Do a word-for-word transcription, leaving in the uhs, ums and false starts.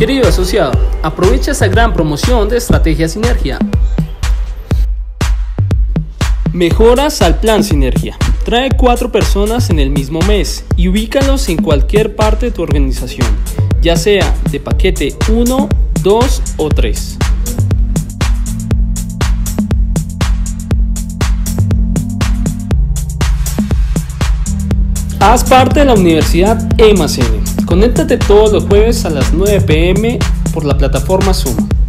Querido asociado, aprovecha esta gran promoción de Estrategia Sinergia. Mejoras al plan Sinergia. Trae cuatro personas en el mismo mes y ubícalos en cualquier parte de tu organización, ya sea de paquete uno, dos o tres. Haz parte de la Universidad E más N. Conéctate todos los jueves a las nueve p m por la plataforma Zoom.